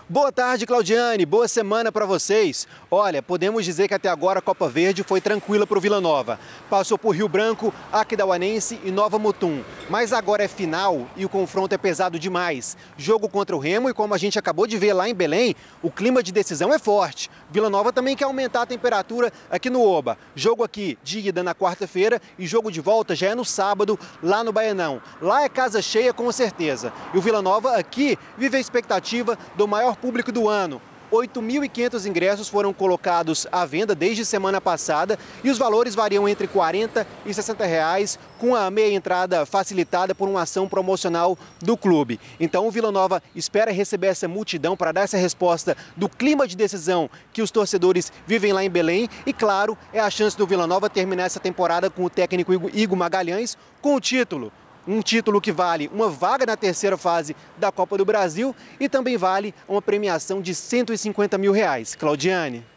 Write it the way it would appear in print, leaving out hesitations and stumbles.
Boa tarde, Claudiane. Boa semana para vocês. Olha, podemos dizer que até agora a Copa Verde foi tranquila para o Vila Nova. Passou por Rio Branco, Aquidauanense e Nova Mutum. Mas agora é final e o confronto é pesado demais. Jogo contra o Remo e como a gente acabou de ver lá em Belém, o clima de decisão é forte. Vila Nova também quer aumentar a temperatura aqui no Oba. Jogo aqui de ida na quarta-feira e jogo de volta já é no sábado lá no Baianão. Lá é casa cheia com certeza. E o Vila Nova aqui vive a expectativa do maior público do ano. 8.500 ingressos foram colocados à venda desde semana passada e os valores variam entre R$40 e R$60, com a meia entrada facilitada por uma ação promocional do clube. Então o Vila Nova espera receber essa multidão para dar essa resposta do clima de decisão que os torcedores vivem lá em Belém e, claro, é a chance do Vila Nova terminar essa temporada com o técnico Igor Magalhães com o título. Um título que vale uma vaga na terceira fase da Copa do Brasil e também vale uma premiação de R$150 mil. Claudiane.